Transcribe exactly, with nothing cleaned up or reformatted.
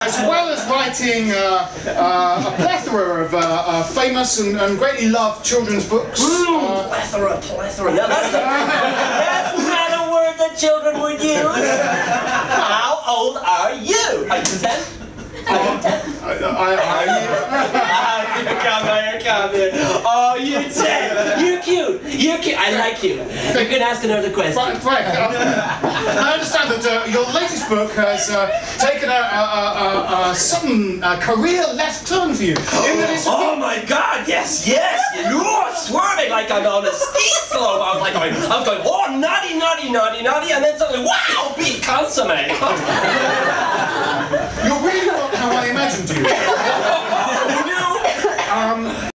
As well as writing uh, uh, a plethora of uh, uh, famous and, and greatly loved children's books. Mm, uh, plethora, plethora. Now that's, the, that's not a word that children would use. How old are you? Are you ten? Are you ten? I, I, I, Come here, come here. Oh, you're ten. You're cute. You're cute. I like you. You can ask another question. Right, right. Um, I understand that uh, your latest book has uh, taken a, a, a, a, a sudden uh, career left turn for you. In that it's Oh my God! Yes, yes. You were swerving like I'm on a ski slope. I was like, going, I was going, oh, naughty, naughty, naughty, naughty, and then suddenly, wow, beef consomme. You're really not how I imagined you.